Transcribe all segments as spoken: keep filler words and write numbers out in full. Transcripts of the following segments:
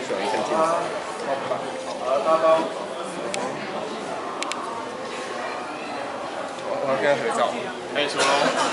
喜欢看健身。好，大包。我要跟他合照。哎，说喽。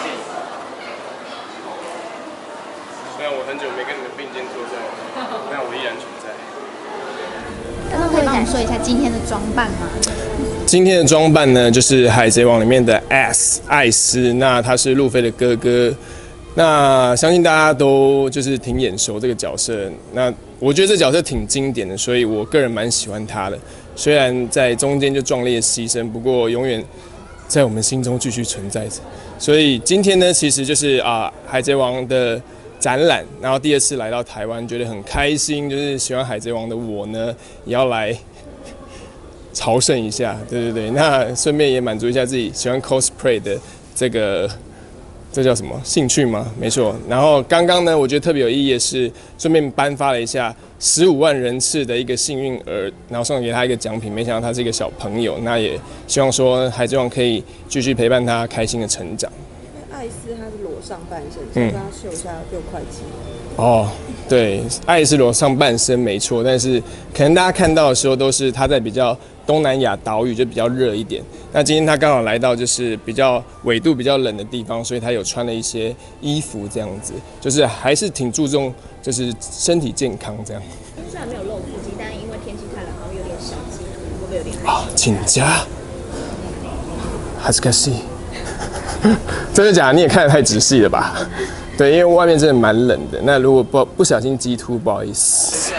虽然我很久没跟你们并肩作战，但我依然存在。 那可以帮我们说一下今天的装扮吗？ 今天的装扮呢，就是《海贼王》里面的 S 艾斯，那他是路飞的哥哥。那相信大家都就是挺眼熟这个角色。那我觉得这角色挺经典的，所以我个人蛮喜欢他的。虽然在中间就壮烈牺牲，不过永远在我们心中继续存在着。所以今天呢，其实就是啊，《海贼王》的展览，然后第二次来到台湾，觉得很开心。就是喜欢《海贼王》的我呢，也要来朝圣一下。对对对，那顺便也满足一下自己喜欢 cosplay 的这个。这叫什么兴趣吗？没错。然后刚刚呢，我觉得特别有意义的是，顺便颁发了一下十五万人次的一个幸运儿，然后送给他一个奖品。没想到他是一个小朋友，那也希望说海贼王可以继续陪伴他开心的成长。 因为艾斯他是裸上半身，所以他秀一下六块肌。 哦，对，艾斯罗上半身没错，但是可能大家看到的时候都是他在比较东南亚岛屿就比较热一点。那今天他刚好来到就是比较纬度比较冷的地方，所以他有穿了一些衣服，这样子就是还是挺注重就是身体健康这样。 虽然没有露腹肌，但因为天气太冷，然后有点小鸡突，会不会有点害羞？请假，还是可惜。真的假的？你也看得太仔细了吧？对，因为外面真的蛮冷的。那如果不不小心激突，不好意思。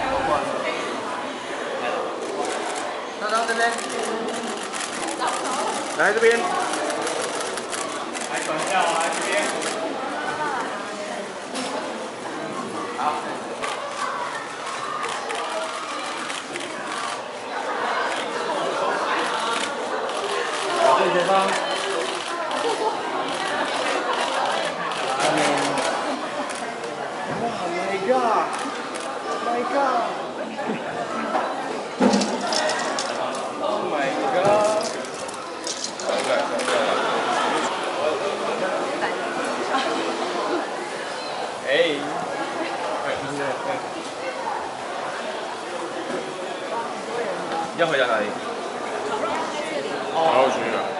来这边，来转跳，来这边。好。好，正前方。Oh my god! My god! Oh my god! 哎，要回家哪里？好，我去了。